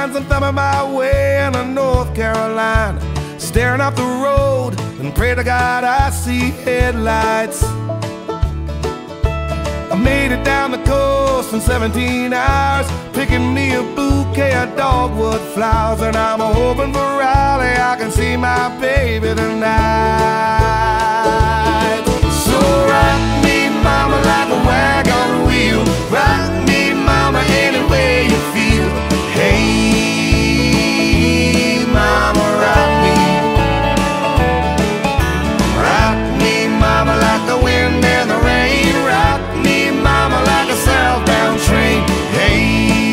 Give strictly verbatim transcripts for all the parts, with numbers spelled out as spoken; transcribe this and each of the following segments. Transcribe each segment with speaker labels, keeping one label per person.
Speaker 1: times I'm thumbing my way into North Carolina, staring up the road and pray to God I see headlights. I made it down the coast in seventeen hours, picking me a bouquet of dogwood flowers, and I'm hoping for Raleigh I can see my baby tonight. So rock me, mama, like a wagon wheel. Rock me, mama, any way you feel. Hey, mama, rock me. Rock me, mama, like the wind and the rain. Rock me, mama, like a southbound train. Hey,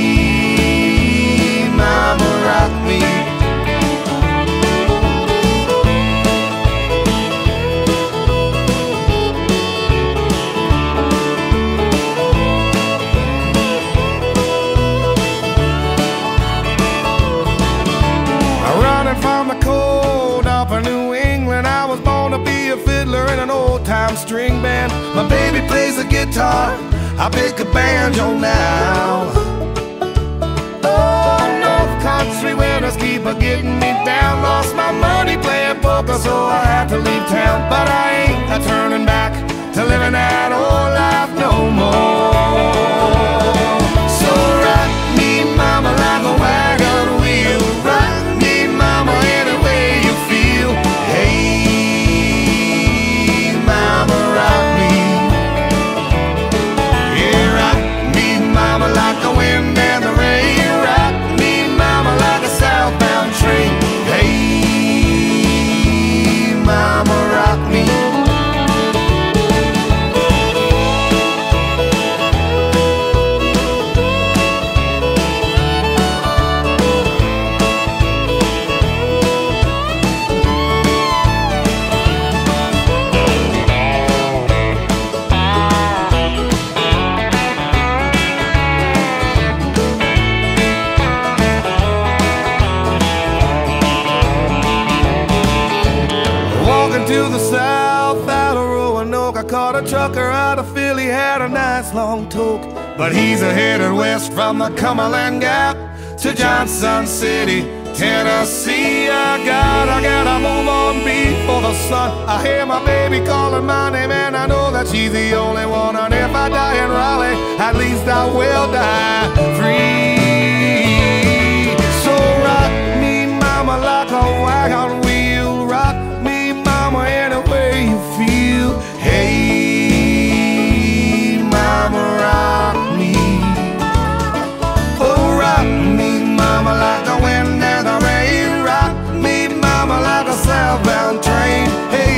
Speaker 1: mama, rock me. Running from the cold up in New England, I was born to be a fiddler in an old-time string band. My baby plays the guitar, I pick a banjo now. Oh, North Country winters keep a getting me down. Lost my money playing poker, so I had to leave town. But I ain't a turning back to living that old life no more. So rock me, mama, like a wagon wheel. Rock me, mama, any way you feel. Hey, mama, rock me. Yeah, rock me, mama, like the wind and the rain. Rock me, mama, like a southbound train. Hey, mama, rock me. To the south out of Roanoke, I caught a trucker out of Philly, had a nice long toke. But he's a headed west from the Cumberland Gap to Johnson City, Tennessee. I gotta, gotta move on before the sun. I hear my baby calling my name, and I know that she's the only one. And if I die in Raleigh, at least I will die free. So rock me, mama, like a wagon wheel. Rock me, mama, any way you feel. Hey, mama, rock me. Oh, rock me, mama, like the wind and the rain. Rock me, mama, like a southbound train. Hey,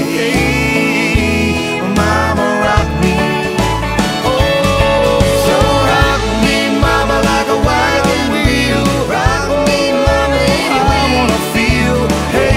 Speaker 1: hey, mama, rock me. Oh, so rock me, mama, like a wagon wheel. Rock me, mama, any way I wanna feel. Hey,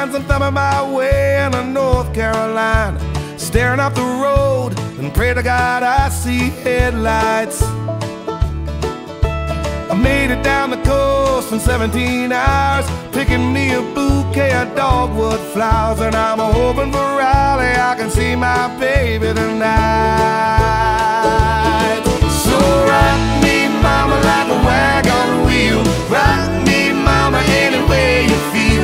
Speaker 1: times I'm thumbing my way into North Carolina, staring up the road and pray to God I see headlights. I made it down the coast in seventeen hours, picking me a bouquet of dogwood flowers, and I'm hoping for Raleigh I can see my baby tonight. So rock me, mama, like a wagon wheel. Rock me, mama, any way you feel.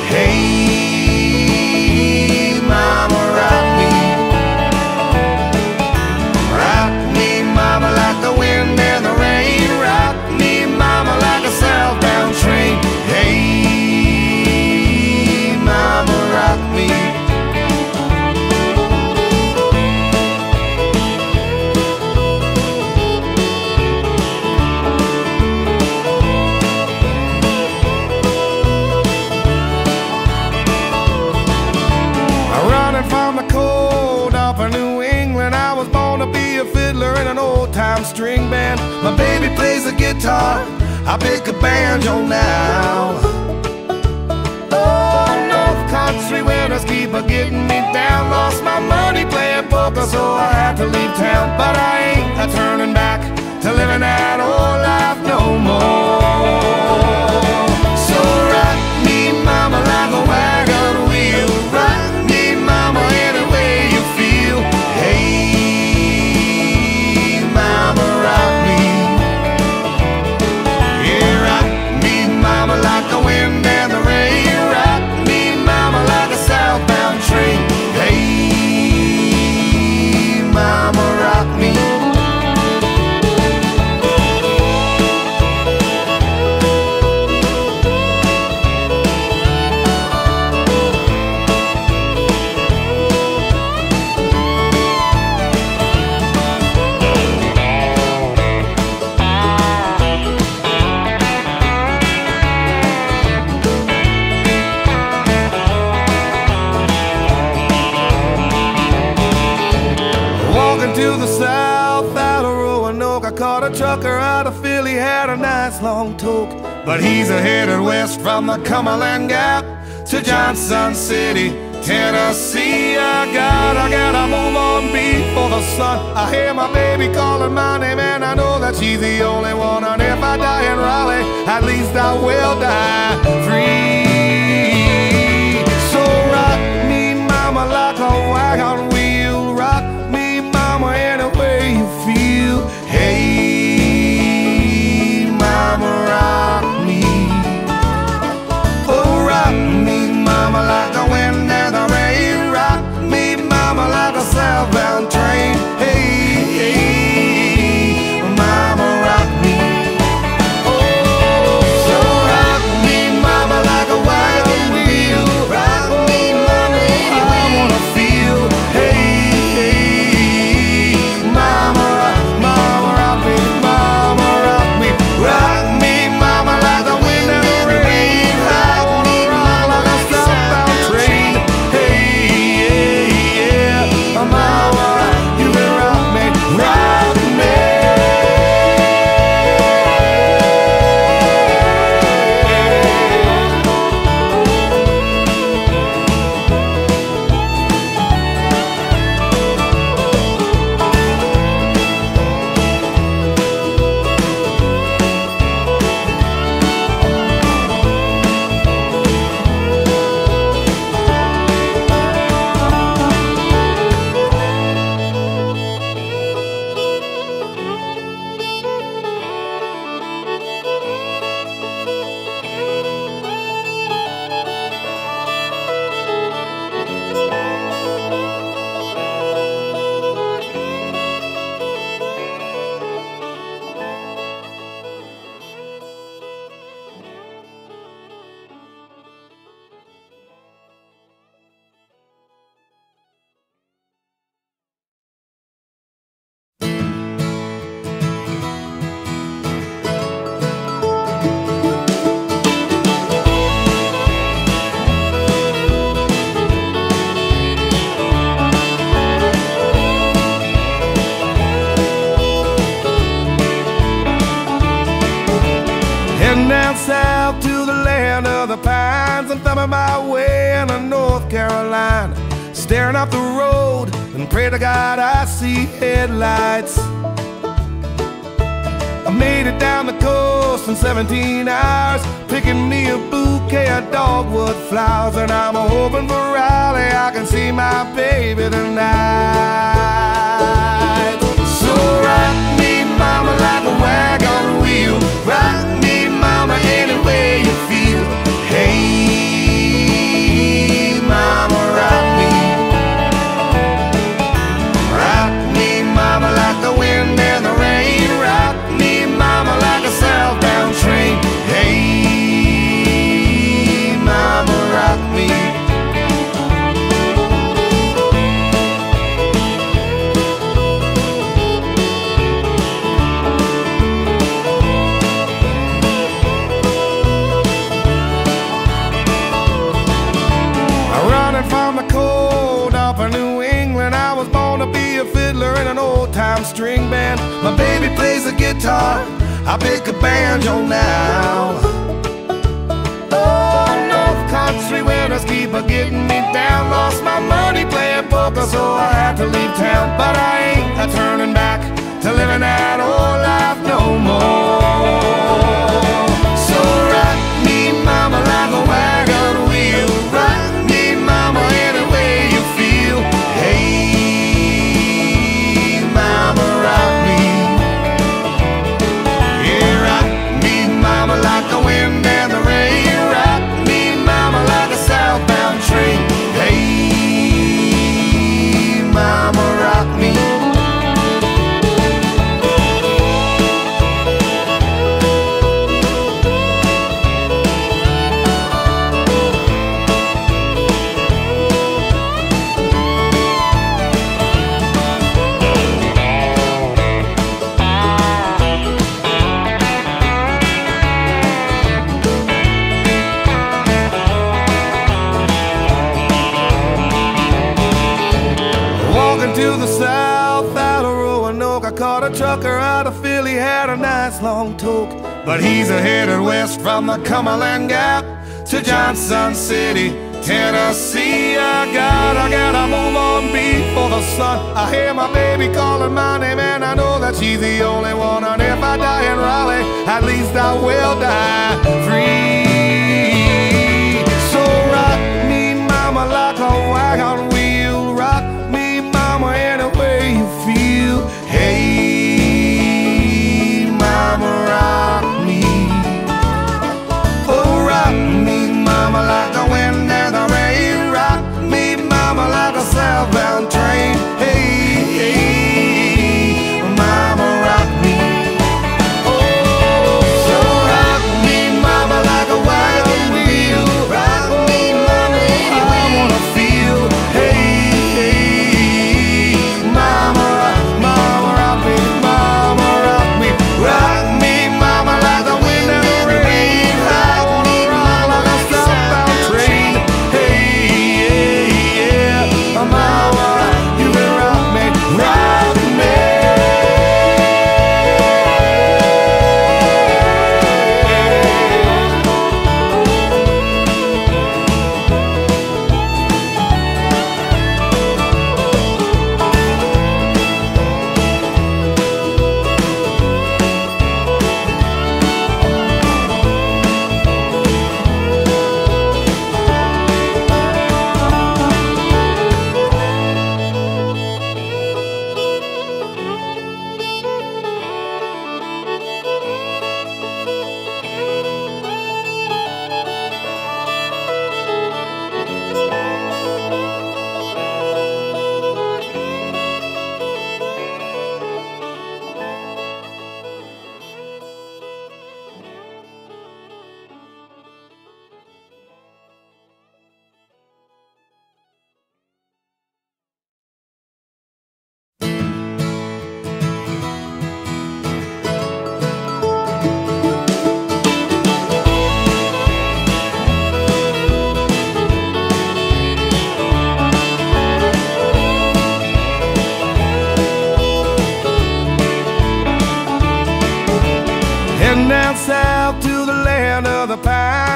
Speaker 1: Hey, mama, rock me. Rock me, mama, like the wind and the rain. Rock me, mama, like a southbound train. Hey, mama, rock me. Running from the cold up in New England, I was born to be a fiddler in an old-time string band. My baby plays the guitar, I pick a banjo now. Oh, North Country winters keep a getting me down. Lost my money playing poker, so I had to leave town. But I ain't a turning back to living that old life no more. So rock me, mama, like a wagon wheel. Rock me, mama, any way you feel. Hey, mama, rock me. Yeah, rock me, mama, like the wind and the rain. Rock me, mama, like a southbound train. Hey, mama, rock me. To the south out of Roanoke, I caught a trucker out of Philly, had a nice long toke. But he's a headed west from the Cumberland Gap to Johnson City, Tennessee. I got, I gotta move on before the sun. I hear my baby calling my name, and I know that she's the only one. And if I die in Raleigh, at least I will die free. So rock me, mama, like a wagon wheel. Rock me, mama, any way you feel. Hey, mama, rock me. Oh, rock me, mama, like the wind and the rain. Rock me, mama, like a southbound train. Hey, hey, mama, rock me. Oh, so rock me, mama, like a wagon wheel. Rock me, mama, any way I wanna feel. Hey, times I'm thumbing my way into North Carolina, staring up the road and pray to God I see headlights. I made it down the coast in seventeen hours, picking me a bouquet of dogwood flowers, and I'm hoping for Raleigh I can see my baby tonight. So rock me, mama, like a wagon wheel. Rock me, mama, any way you feel. Hey, mama, rock me. Rock me, mama, like the wind and the rain. Rock me, mama, like a southbound train. Hey, mama, rock me. Running from the cold up in New England, I was born to be a fiddler in an old-time string band. My baby plays the guitar, I pick a banjo now. Oh, North Country winters keep a getting me down. Lost my money playing poker, so I had to leave town. But I ain't a turning back to living that old life no more. So rock me, mama, like a wagon wheel. Rock me, mama, any way you feel. Hey, mama, rock me. Yeah, rock me, mama, like the wind and the rain. Rock me, mama, like a southbound train. Hey, mama, rock me. To the south out of Roanoke, I caught a trucker out of Philly, had a nice long toke. But he's a headed west from the Cumberland Gap to Johnson City, Tennessee. I gotta, gotta move on before the sun. I hear my baby calling my name, and I know that she's the only one. And if I die in Raleigh, at least I will die free. So rock me, mama, like a wagon wheel. Rock me, mama, any way you feel. Hey, mama, rock me. Oh, rock me, mama, like the wind and the rain. Rock me, mama, like a southbound train. Hey, hey, mama, rock me. Oh, so rock me, mama,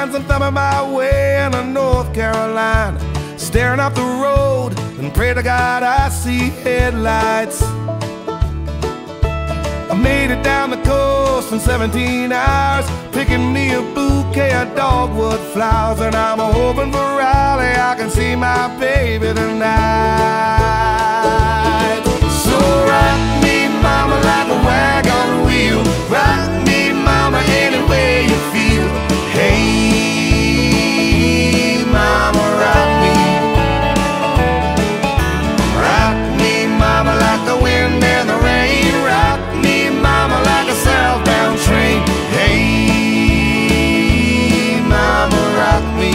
Speaker 1: times I'm thumbing my way into North Carolina, staring up the road and pray to God I see headlights. I made it down the coast in seventeen hours, picking me a bouquet of dogwood flowers, and I'm hoping for Raleigh I can see my baby tonight. So rock me, mama, like a wagon wheel. Rock me, mama, any way you feel. Hey, mama, rock me. Rock me, mama, like the wind and the rain. Rock me, mama, like a southbound train. Hey, mama, rock me.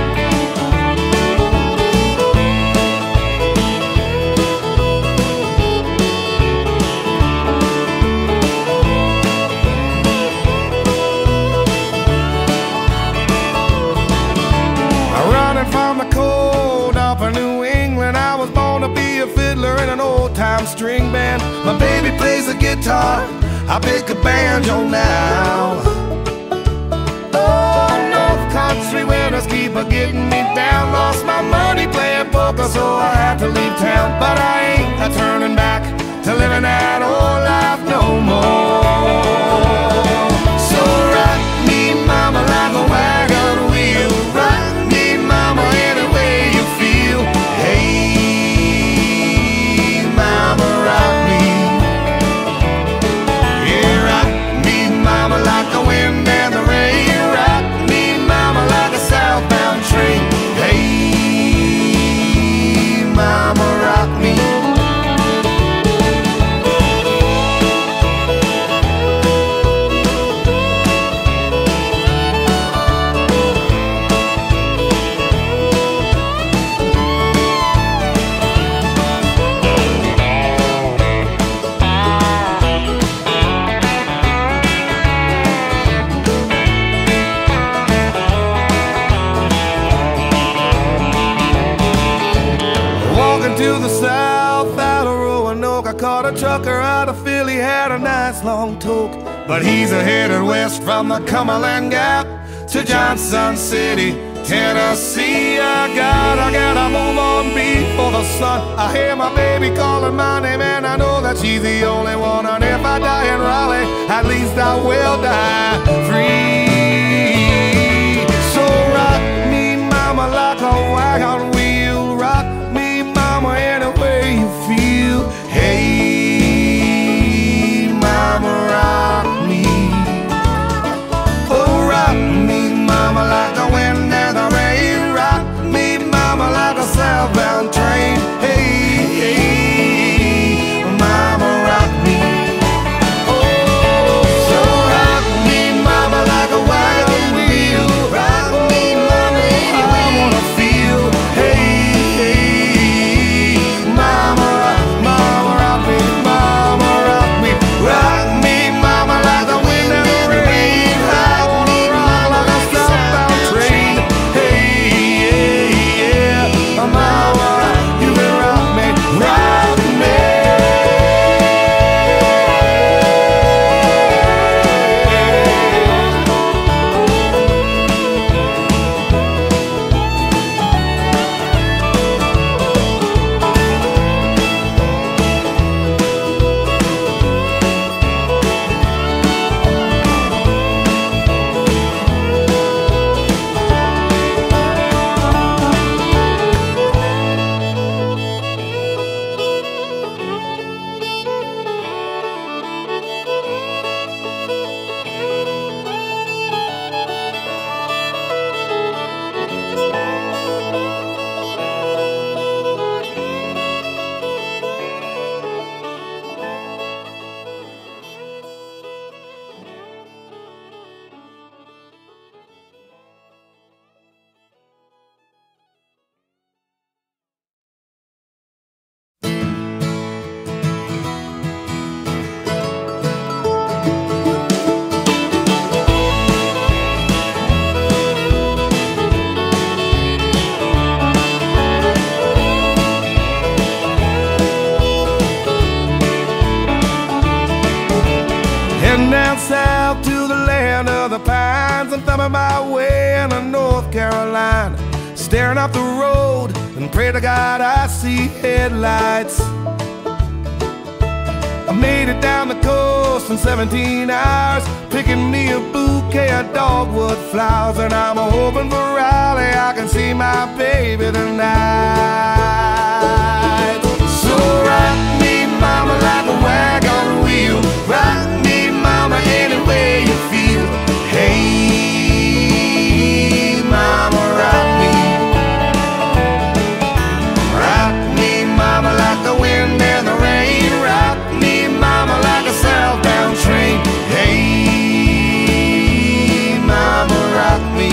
Speaker 1: Running from the cold up in New England, I was born to be a fiddler in an old-time string band. My baby plays the guitar, I pick a banjo now. Oh, North Country winters keep a getting me down. Lost my money playing poker, so I had to leave town. But I ain't a turning back to living that old life no more. So rock me, mama, like a wagon wheel. Rock me, mama, any way you feel. Hey, mama, rock me. Yeah, rock me, mama, like the wind and the rain. Rock me, mama, like a southbound train. Hey, mama, rock me. To the south out of Roanoke, I caught a trucker out of Philly, had a nice long toke. But he's a headed west from the Cumberland Gap to Johnson City, Tennessee. I gotta, gotta move on before the sun. I hear my baby calling my name, and I know that she's the only one. And if I die in Raleigh, at least I will die free. So rock me, mama, like a wagon wheel. Rock me, mama, any way you feel. Hey, mama, rock me. Oh, rock me, mama, like the wind and the rain. Rock me, mama, like a southbound train. Hey, hey, mama, rock me. Oh, so rock me, mama, and thumbing my way into North Carolina, staring up the road and pray to God I see headlights. I made it down the coast in seventeen hours, picking me a bouquet of dogwood flowers, and I'm hoping for Raleigh I can see my baby tonight. So rock me, mama, like a wagon wheel. Rock me, mama, any way you feel. Hey, mama, rock me. Rock me, mama, like the wind and the rain. Rock me, mama, like a southbound train. Hey, mama, rock me.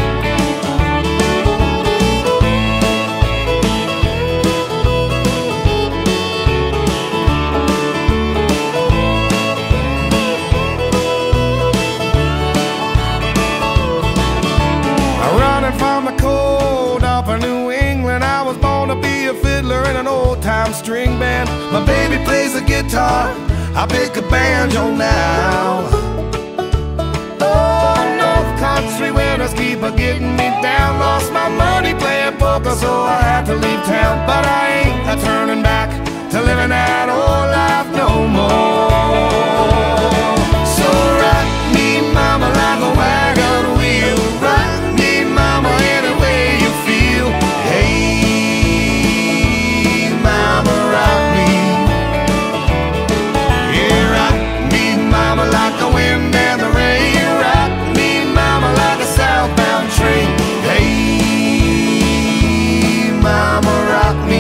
Speaker 1: Running from the cold up in New England, I was born to be a fiddler in an old-time string band. My baby plays the guitar, I pick a banjo now. Oh, North Country winters keep a getting me down. Lost my money playing poker, so I had to leave town. But I ain't a turning back to living that old life no more. So rock me, mama, like a wagon wheel. Rock me, mama, any way you feel. Hey, mama, rock me. Yeah, rock me, mama, like the wind and the rain. Rock me, mama, like a southbound train. Hey, mama, rock me.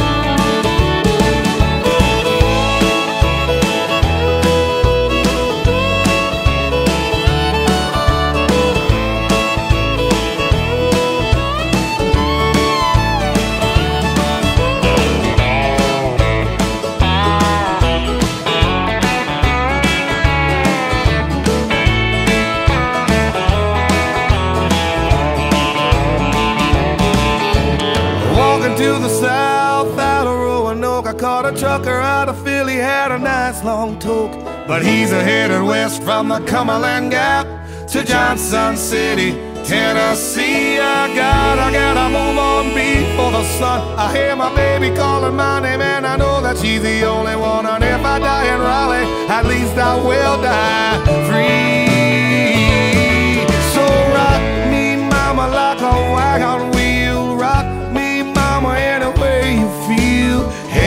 Speaker 1: To the south out of Roanoke, I caught a trucker out of Philly, had a nice long toke. But he's a headed west from the Cumberland Gap to Johnson City, Tennessee. I gotta, gotta move on before the sun. I hear my baby calling my name, and I know that she's the only one. And if I die in Raleigh, at least I will die free. So rock me, mama, like a wagon wheel. Rock me, mama, any way you feel.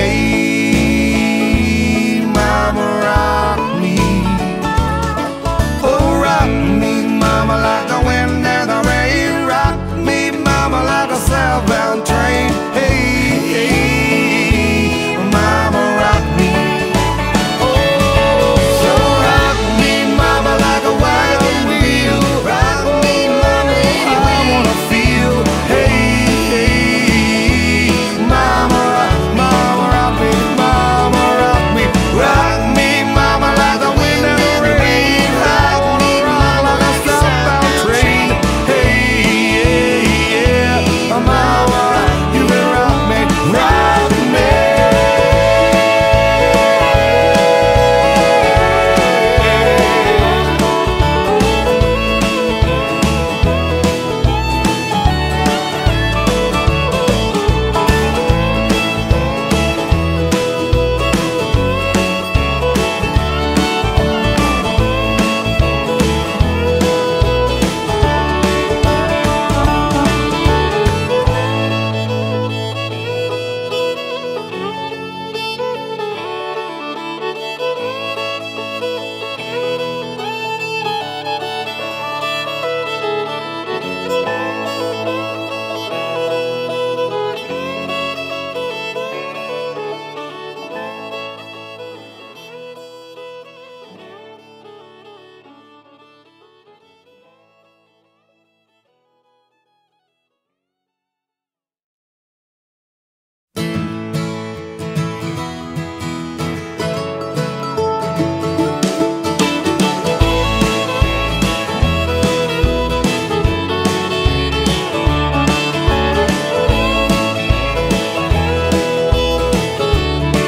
Speaker 1: Hey, mama, rock me. Oh, rock me, mama, like the wind and the rain. Rock me, mama, like a southbound train. Hey, hey, mama, rock me. Oh, so rock me, mama, like a wagon wheel. Rock me, mama, any way I wanna feel. Hey,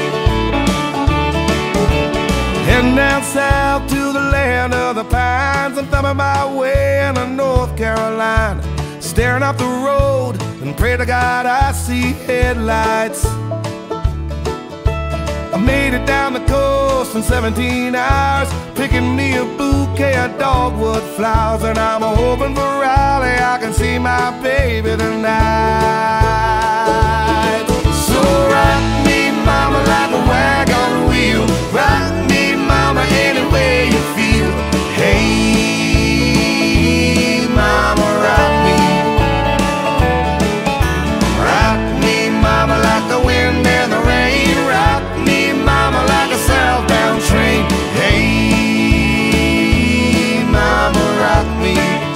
Speaker 1: Heading down south to the land of the pines. turns and thumbing my way into North Carolina, staring up the road and pray to God I see headlights. I made it down the coast in seventeen hours, picking me a bouquet of dogwood flowers, and I'm hoping for Raleigh I can see my baby tonight. So rock me, mama, like a wagon wheel. Rock me, mama, any way you feel. Hey, mama, rock me. Rock me, mama, like the wind and the rain. Rock me, mama, like a southbound train. Hey, mama, rock me.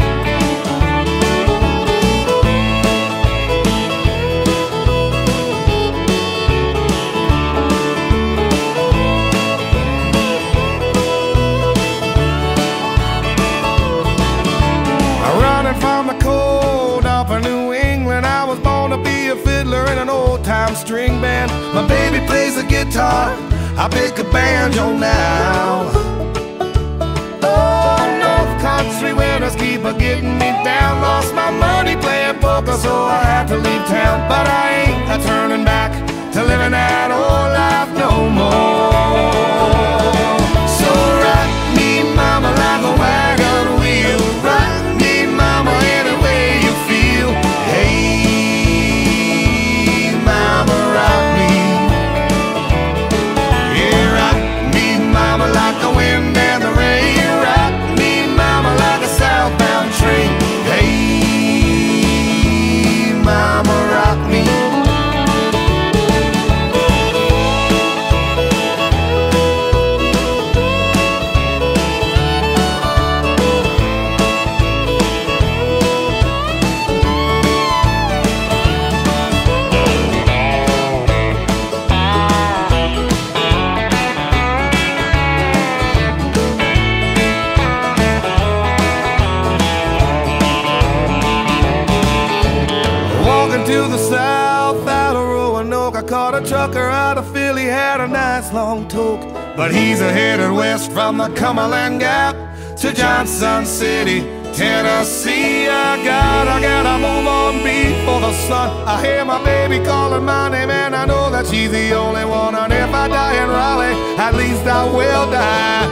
Speaker 1: Running from the cold up in New England, I was born to be a fiddler in an old-time string band. My baby plays the guitar, I pick a banjo now. Oh, North Country winters keep a getting me down. Lost my money playing poker, so I had to leave town. But I ain't a turning back to living that old life no more. So rock me, mama, like a wagon wheel. Rock me, mama, any way you feel. Hey, mama, rock me. Yeah, rock me, mama, like the wind and the rain. Rock me, mama, like a southbound train. Hey, mama, rock me. To the south out of Roanoke, I caught a trucker out of Philly, had a nice long toke. But he's a headed west from the Cumberland Gap to Johnson City, Tennessee. I gotta, gotta move on before the sun. I hear my baby calling my name, and I know that she's the only one. And if I die in Raleigh, at least I will die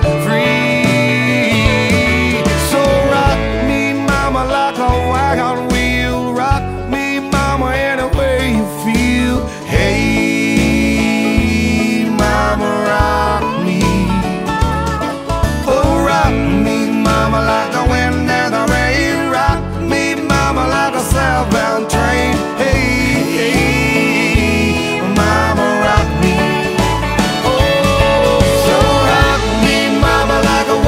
Speaker 1: free. So rock me, mama, like a wagon wheel. Rock me, mama, any way you feel. Hey, mama, rock me. Oh, rock me, mama, like the wind and the rain. Rock me, mama, like a southbound train. Hey, hey, mama, rock me. Oh, so rock me, mama, like a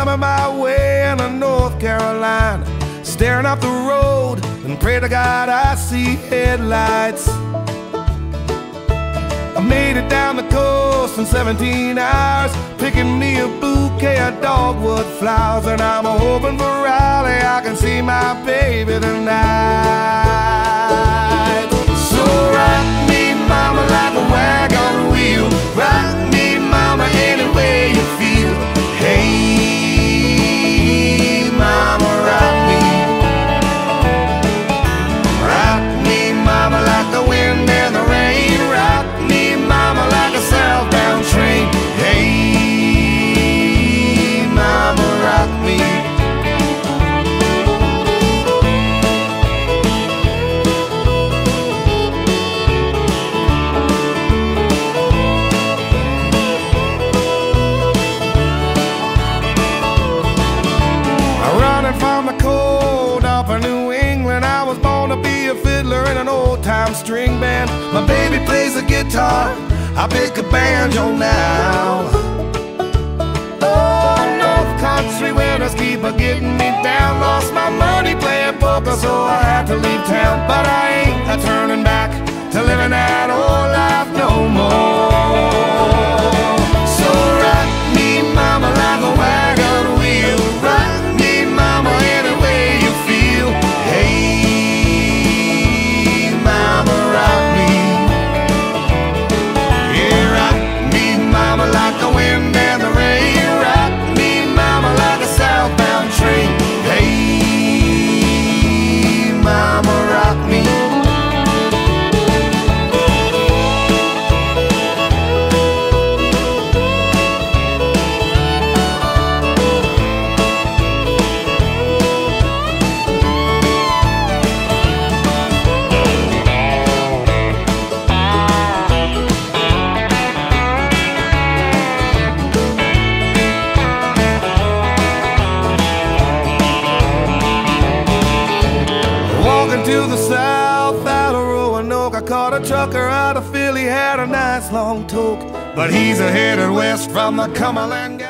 Speaker 1: coming my way into North Carolina, staring up the road and pray to God I see headlights. I made it down the coast in seventeen hours, picking me a bouquet of dogwood flowers, and I'm hoping for Raleigh I can see my baby tonight. So rock me, mama, like a wagon wheel. Rock me, mama, any way you feel. Hey, mama, rock me. Rock me, mama, like the wind and the rain. Rock me, mama, like a southbound train. Hey, mama, rock me. From the cold up in New England, I was born to be a fiddler in an old-time string band. My baby plays the guitar, I pick a banjo now. Oh, North Country winters keep a getting me down. Lost my money playing poker, so I had to leave town. But I ain't a turning back to living that old life no more. So rock me, mama, like a wagon wheel. Rock mama, any way you feel. Hey, mama, rock me. Yeah, rock me, mama, like the wind and the rain. Rock me, mama, like a southbound train. Hey, mama, rock me. To the south out of Roanoke, I caught a trucker out of Philly, had a nice long toke, but he's a headed west from the Cumberland.